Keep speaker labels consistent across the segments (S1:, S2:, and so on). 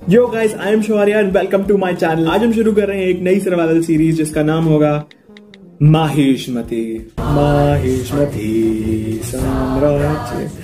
S1: Yo guys, I am Shaurya and welcome to my channel. आज हम शुरू कर रहे हैं एक नई सर्वाइवल सीरीज जिसका नाम होगा माहिष्मती। माहिष्मती साम्राज्य।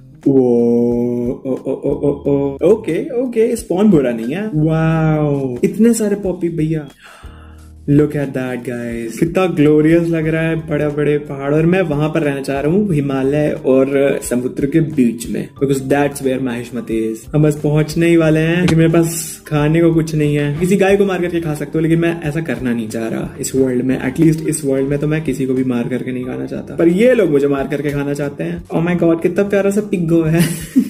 S1: ओके, स्पॉन बुरा नहीं है। वाओ, इतने सारे पॉपी भैया। लुक एट दैट गाइस, कितना ग्लोरियस लग रहा है। बड़े बड़े पहाड़, और मैं वहां पर रहना चाह रहा हूँ, हिमालय और समुद्र के बीच में, because that's where Mahishmati is. हम बस पहुंचने ही वाले हैं, लेकिन मेरे पास खाने को कुछ नहीं है। किसी गाय को मार करके खा सकते हो, लेकिन मैं ऐसा करना नहीं चाह रहा इस वर्ल्ड में। एटलीस्ट इस वर्ल्ड में तो मैं किसी को भी मार करके नहीं खाना चाहता, पर ये लोग मुझे मार करके खाना चाहते हैं। ओह माय गॉड, कितना प्यारा सा पिग्गो है।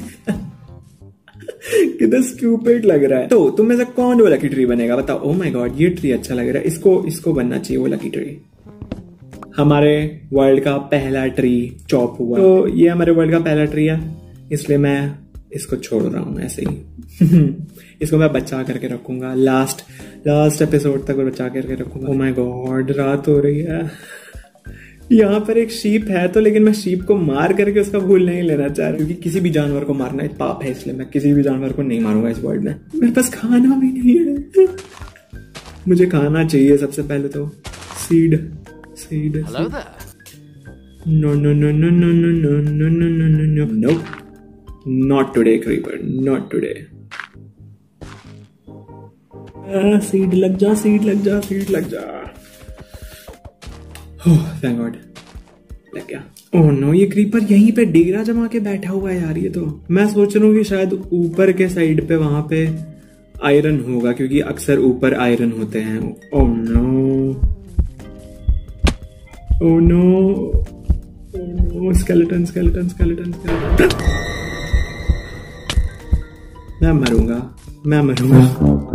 S1: कितना स्टूपिड लग रहा है। तो तुम में से कौन वो लकी ट्री बनेगा, बताओ। ओह माय गॉड, ये ट्री अच्छा लग रहा है। इसको बनना चाहिए वो लकी ट्री। हमारे वर्ल्ड का पहला ट्री चॉप हुआ, तो ये हमारे वर्ल्ड का पहला ट्री है, इसलिए मैं इसको छोड़ रहा हूं ऐसे ही। इसको मैं बचा करके रखूंगा, लास्ट एपिसोड तक बचा करके रखूंगा। ओह माय गॉड, रात हो रही है। यहाँ पर एक शीप है तो, लेकिन मैं शीप को मार करके उसका भूल नहीं लेना चाह रहा, क्योंकि किसी भी जानवर को मारना एक पाप है, इसलिए मैं किसी भी जानवर को नहीं मारूंगा इस वर्ल्ड में। मेरे पास खाना भी नहीं है। मुझे खाना चाहिए सबसे पहले तो। Seed. No no no no no no no no no no no no no, not today creeper, not today. Seed लग जा, सीड लग जा, सीड लग जा। थैंक गॉड, लग गया। ओह नो, ये क्रीपर यहीं पे डेरा जमा के बैठा हुआ है यार। ये तो मैं सोच रहा हूँ कि शायद ऊपर के साइड पे वहां पे आयरन होगा, क्योंकि अक्सर ऊपर आयरन होते हैं। Oh no, oh no, oh no, skeleton skeleton skeleton skeleton. मैं मरूंगा।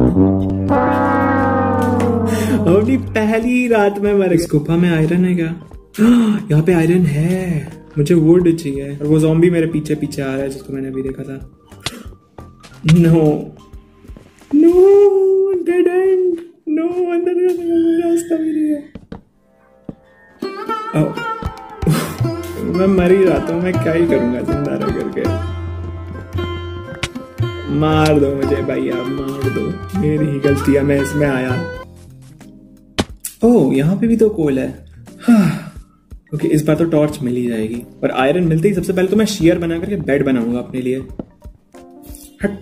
S1: अपनी पहली रात में मर। इस गुफा में आयरन है क्या? यहाँ पे आयरन है। मुझे वुड चाहिए, और वो ज़ॉम्बी मेरे पीछे पीछे आ रहा है, जिसको मैंने अभी देखा था। नो डेड एंड, नो, अंदर रास्ता भी नहीं है। मैं मर ही रहा था, मैं क्या ही करूंगा जिंदा रह करके। मार दो मुझे भैया, मार दो। मेरी ही गलती है, मैं इसमें आया। ओह, यहाँ पे भी तो कोल है। ओके, इस बार तो टॉर्च मिल ही जाएगी। और आयरन मिलते ही सबसे पहले तो मैं शेयर बना करके बेड बनाऊंगा अपने लिए। हट।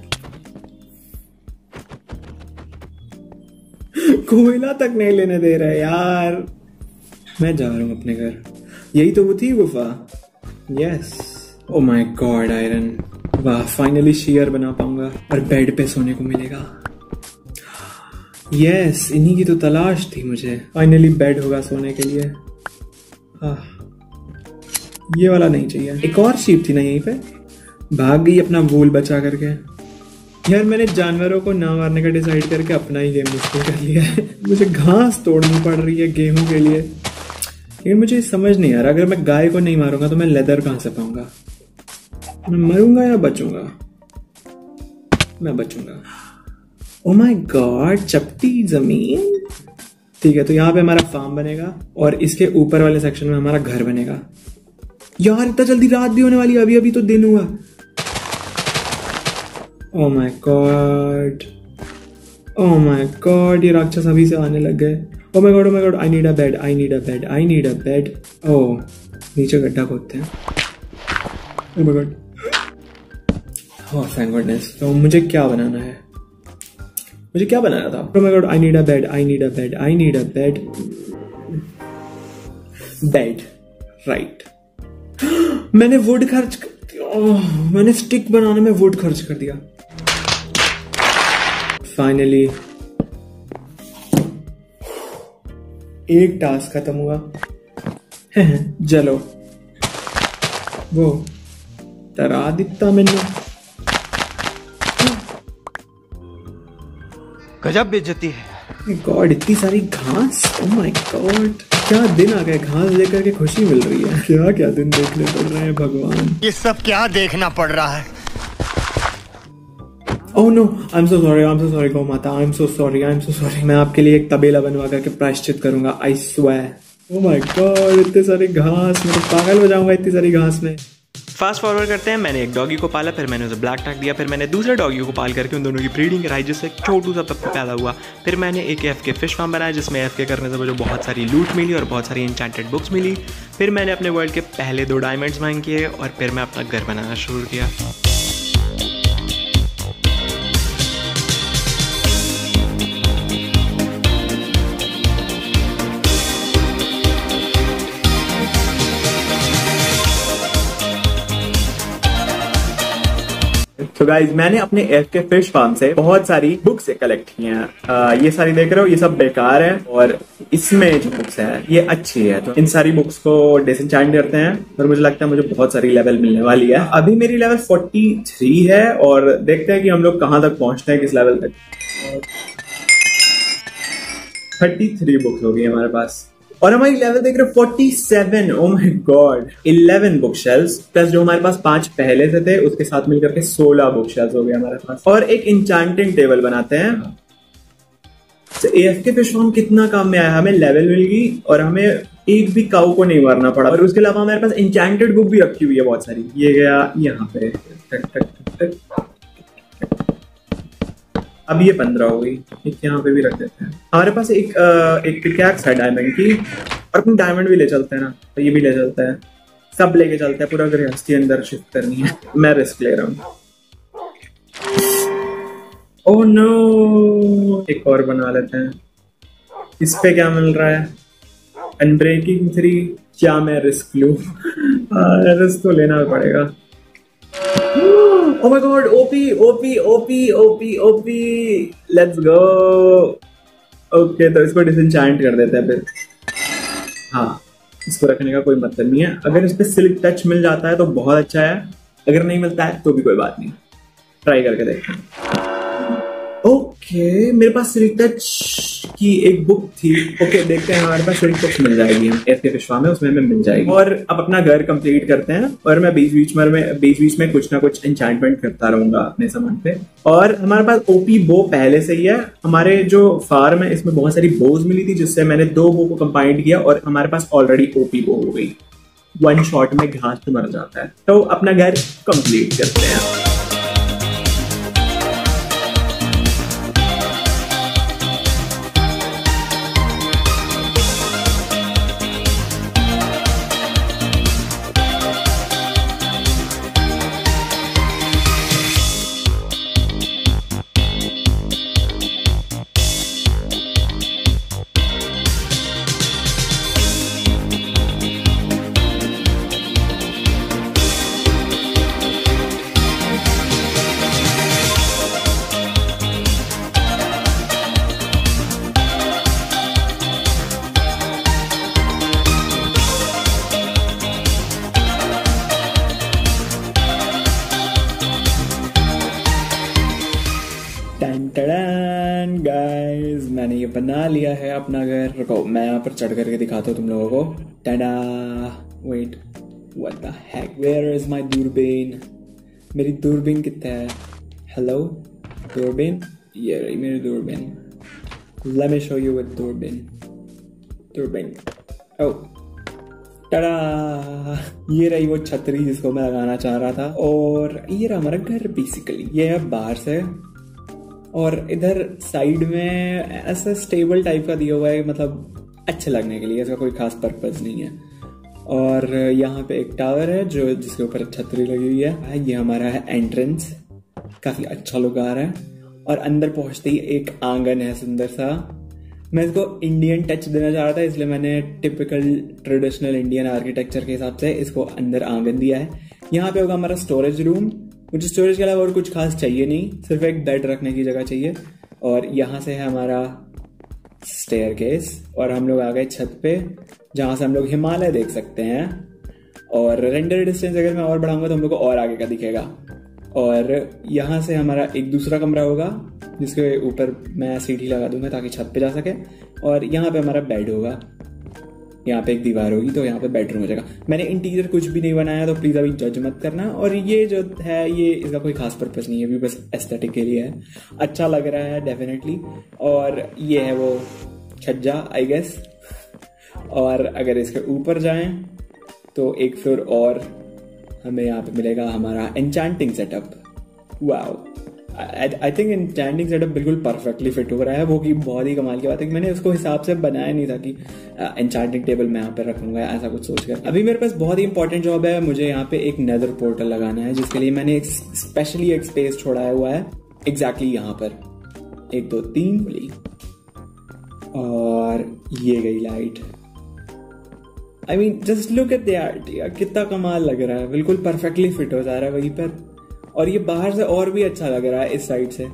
S1: कोयला तक नहीं लेने दे रहा है यार। मैं जा रहा हूं अपने घर। यही तो वो थी गुफा। Yes. Oh my god, iron. वाह, फाइनली शेयर बना पाऊंगा और बेड पे सोने को मिलेगा। यस, इन्हीं की तो तलाश थी मुझे। फाइनली बेड होगा सोने के लिए। ये वाला नहीं चाहिए। एक और शीप थी ना यहीं पे, भाग गई अपना वूल बचा करके। यार, मैंने जानवरों को ना मारने का डिसाइड करके अपना ही गेम मुश्किल कर लिया है। मुझे घास तोड़नी पड़ रही है गेहूं के लिए, लेकिन मुझे समझ नहीं आ रहा, अगर मैं गाय को नहीं मारूंगा तो मैं लेदर कहां से पाऊंगा? मैं मरूंगा या बचूंगा? मैं बचूंगा। ओ माय गॉड, चपटी जमीन। ठीक है, तो यहाँ पे हमारा फार्म बनेगा, और इसके ऊपर वाले सेक्शन में हमारा घर बनेगा। यार, इतना जल्दी रात भी होने वाली है, अभी तो दिन हुआ। Oh my god, oh my god, ये राक्षस अभी से आने लग गए। Oh my god, oh my god, I need a bed, I need a bed, I need a bed. Oh, नीचे गड्ढा खोदते हैं। Oh my god, oh thank goodness. तो मुझे क्या बनाना है? मुझे क्या बनाना था? Oh my God, I need a bed, I need a bed, I need a bed. Bed, right. मैंने वुड खर्च कर दिया। मैंने स्टिक बनाने में वुड खर्च कर दिया। फाइनली एक टास्क खत्म हुआ। चलो, वो डरा दिखता मैंने।
S2: गजब बेइज्जती है।
S1: गॉड, इतनी सारी घास। ओह माय गॉड, क्या दिन आ गए। घास लेकर के खुशी मिल रही है। क्या क्या दिन देखने पड़ रहे हैं भगवान।
S2: ये सब क्या देखना पड़ रहा है?
S1: Oh no, I am so sorry गौ माता, आई एम सो सॉरी। मैं आपके लिए एक तबेला बनवा करके प्रायश्चित करूंगा, I swear. Oh my god, इतने सारे घास, मैं तो पागल हो जाऊंगा इतनी सारी घास में। फास्ट फॉरवर्ड करते हैं, मैंने एक डॉगी को पाला, फिर मैंने उसे ब्लैक टैग दिया, फिर मैंने दूसरे डॉगी को पाल करके उन दोनों की ब्रीडिंग कराई जिससे एक छोटू सा पप्पी पैदा हुआ। फिर मैंने एक एफके फिश फार्म बनाया जिसमें एफके करने से मुझे बहुत सारी लूट मिली और बहुत सारी एन्चेंटेड बुक्स मिली। फिर मैंने अपने वर्ल्ड के पहले 2 डायमंड्स माइन किए और फिर मैं अपना घर बनाना शुरू किया।
S3: तो गाइज मैंने अपने एफके फिश फार्म से बहुत सारी बुक्स कलेक्ट की हैं। ये सारी देख रहे हो, ये सब बेकार है और इसमें जो बुक्स है ये अच्छी है। तो इन सारी बुक्स को डिसएंचेंट करते हैं और मुझे लगता है मुझे बहुत सारी लेवल मिलने वाली है। अभी मेरी लेवल 43 है और देखते हैं कि हम लोग कहाँ तक पहुंचते हैं, किस लेवल तक। 33 बुक्स हो गई हमारे पास और हमारी लेवल देख रहे हो 47। Oh my god. 11 book shelves plus जो हमारे पास 5 पहले से थे उसके साथ मिलकर के 16 बुक शेल्फ्स हो गए हमारे पास। और एक इंचांटिंग टेबल बनाते हैं। एएफके फिश फार्म कितना काम में आया, हमें लेवल मिल गई और हमें एक भी काऊ को नहीं मारना पड़ा। और उसके अलावा हमारे पास इंचांटेड बुक भी रखी हुई है बहुत सारी। ये गया यहाँ पे, टक टक टक टक। अब ये 15 हो गई, एक यहाँ पे भी रख देते हैं। हमारे पास एक पिकैक्स है डायमंड की और अपनी डायमंड भी ले चलते हैं ना, तो ये भी ले चलते हैं, सब लेके चलते हैं। पूरा गृहस्थी अंदर शिफ्ट करनी है, मैं रिस्क ले रहा हूँ। ओह नो, एक और बना लेते हैं। इस पे क्या मिल रहा है? अनब्रेकिंग 3। क्या मैं रिस्क लूं? रिस्क तो लेना पड़ेगा। Oh my god, OP, let's go। Okay, तो इसको डिसएंचेंट कर देते हैं फिर। हाँ, इसको रखने का कोई मतलब नहीं है। अगर इस पे सिल्क टच मिल जाता है तो बहुत अच्छा है, अगर नहीं मिलता है तो भी कोई बात नहीं, ट्राई करके देखते हैं। ओके, मेरे पास सिल्क टच की एक बुक थी। ओके, देखते हैं हमारे पास सिल्क टच मिल जाएगी एफके फिश फार्म में, उसमें हमें मिल जाएगी। और अब अपना घर कंप्लीट करते हैं और मैं बीच में कुछ ना कुछ एन्चेंटमेंट करता रहूंगा अपने सामान पे। और हमारे पास ओपी बो पहले से ही है। हमारे जो फार्म है इसमें बहुत सारी बोज मिली थी जिससे मैंने 2 बो को कंबाइंड किया और हमारे पास ऑलरेडी ओपी बो हो गई। 1 शॉट में घास तो मर जाता है। तो अपना घर कंप्लीट करते हैं। गाइस, मैंने ये बना लिया है अपना घर। रुको, मैं यहाँ पर चढ़ करके दिखाता हूँ तुम लोगों को। Tada, wait, what the heck, where is my दूरबीन? मेरी दूरबीन कितना है? हेलो दूरबीन, ये रही मेरी दूरबीन। Let me show you with दूरबीन। ओह, टाडा, ये रही वो छतरी जिसको मैं लगाना चाह रहा था। और ये रहा हमारा घर बेसिकली। ये है बाहर से और इधर साइड में ऐसा स्टेबल टाइप का दिया हुआ है, मतलब अच्छा लगने के लिए, इसका कोई खास पर्पस नहीं है। और यहाँ पे एक टावर है जो जिसके ऊपर छतरी लगी हुई है। ये हमारा है एंट्रेंस, काफी अच्छा लुक आ रहा है। और अंदर पहुंचते ही एक आंगन है सुंदर सा। मैं इसको इंडियन टच देना चाह रहा था, इसलिए मैंने टिपिकल ट्रेडिशनल इंडियन आर्किटेक्चर के हिसाब से इसको अंदर आंगन दिया है। यहाँ पे होगा हमारा स्टोरेज रूम। मुझे स्टोरेज के अलावा और कुछ खास चाहिए नहीं, सिर्फ एक बेड रखने की जगह चाहिए। और यहाँ से है हमारा स्टेयरकेस और हम लोग आ गए छत पे जहाँ से हम लोग हिमालय देख सकते हैं। और रेंडर डिस्टेंस अगर मैं और बढ़ाऊंगा तो हम लोग को और आगे का दिखेगा। और यहाँ से हमारा एक दूसरा कमरा होगा जिसके ऊपर मैं सीढ़ी लगा दूंगा ताकि छत पे जा सके। और यहाँ पे हमारा बेड होगा, यहाँ पे एक दीवार होगी तो यहाँ पे बेडरूम हो जाएगा। मैंने इंटीरियर कुछ भी नहीं बनाया तो प्लीज अभी जज मत करना। और ये जो है ये इसका कोई खास पर्पस नहीं है, अभी बस एस्थेटिक के लिए है। अच्छा लग रहा है डेफिनेटली। और ये है वो छज्जा आई गेस। और अगर इसके ऊपर जाएं तो एक फ्लोर और हमें यहाँ पे मिलेगा हमारा enchanting setup. Wow, I think enchanting setup बिल्कुल परफेक्टली फिट हो रहा है, वो की बहुत ही कमाल की बात है कि मैंने उसको हिसाब से बनाया नहीं था कि एन्चेंटिंग टेबल मैं यहाँ पे रखूंगा ऐसा कुछ सोचकर। अभी मेरे पास बहुत ही इंपॉर्टेंट जॉब है, मुझे यहाँ पे एक नेदर पोर्टल लगाना है, जिसके लिए मैंने स्पेशली एक स्पेस छोड़ा हुआ है एग्जैक्टली यहाँ पर। 1 2 3 बोली, और ये गई light. I mean just look at that यार, कितना कमाल लग रहा है, बिल्कुल परफेक्टली फिट हो जा रहा है वहीं पर। और ये बाहर से और भी अच्छा लग रहा है इस साइड से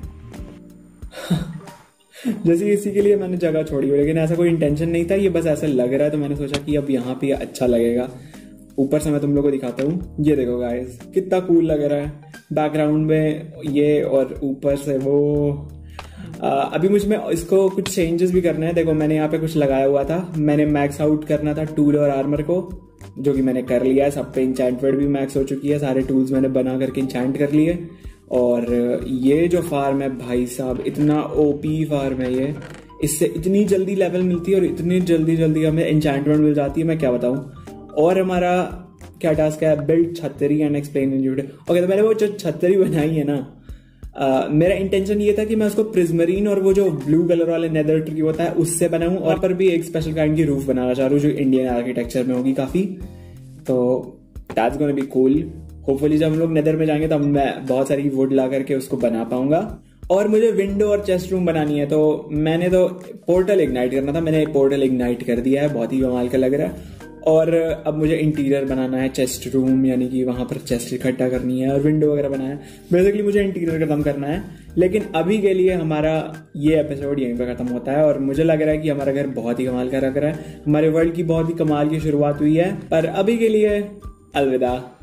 S3: जैसे इसी के लिए मैंने जगह छोड़ी हो, लेकिन ऐसा कोई इंटेंशन नहीं था, ये बस ऐसा लग रहा है तो मैंने सोचा कि अब यहाँ पे अच्छा लगेगा। ऊपर से मैं तुम लोगों को दिखाता हूँ, ये देखो गाइस कितना कूल लग रहा है, बैकग्राउंड में ये और ऊपर से वो। अभी मुझ में इसको कुछ चेंजेस भी करने हैं। देखो मैंने यहाँ पे कुछ लगाया हुआ था, मैंने मैक्स आउट करना था टूल और आर्मर को, जो कि मैंने कर लिया है। सब पे इंचेंटमेंट भी मैक्स हो चुकी है, सारे टूल्स मैंने बना करके इंचेंट कर लिए। और ये जो फार्म है भाई साहब, इतना ओपी फार्म है ये, इससे इतनी जल्दी लेवल मिलती है और इतनी जल्दी हमें इंचेंटमेंट मिल जाती है, मैं क्या बताऊं। और हमारा क्या टास्क है, बिल्ड छतरी and explain in video. Okay, तो मैंने वो जो छतरी बनाई है ना, मेरा इंटेंशन ये था कि मैं उसको प्रिज्मरीन और वो जो ब्लू कलर वाले नेदर ट्री होता है उससे बनाऊं, और पर भी एक स्पेशल काइंड की रूफ बनाना चाह रहा हूँ जो इंडियन आर्किटेक्चर में होगी काफी। तो that's gonna be cool. Hopefully जब हम लोग नेदर में जाएंगे तो मैं बहुत सारी वुड ला करके उसको बना पाऊंगा। और मुझे विंडो और चेस्ट रूम बनानी है, तो मैंने तो पोर्टल इग्नाइट करना था, मैंने पोर्टल इग्नाइट कर दिया है, बहुत ही कमाल का लग रहा है। और अब मुझे इंटीरियर बनाना है, चेस्ट रूम, यानी कि वहां पर चेस्ट इकट्ठा करनी है और विंडो वगैरह बनाना है। बेसिकली मुझे इंटीरियर खत्म करना है, लेकिन अभी के लिए हमारा ये एपिसोड यहीं पे खत्म होता है। और मुझे लग रहा है कि हमारा घर बहुत ही कमाल का लग रहा है, हमारे वर्ल्ड की बहुत ही कमाल की शुरुआत हुई है। पर अभी के लिए अलविदा।